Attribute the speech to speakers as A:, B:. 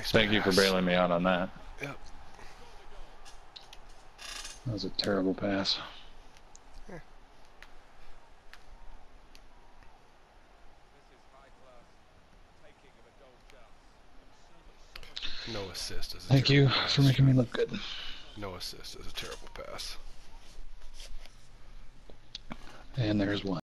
A: Thank you for
B: pass.
A: bailing me out on that.
B: Yep.
A: That was a terrible pass.
B: No assist is a
A: Thank you
B: terrible pass.
A: for making me look good.
B: No assist is a terrible pass.
A: And there's one.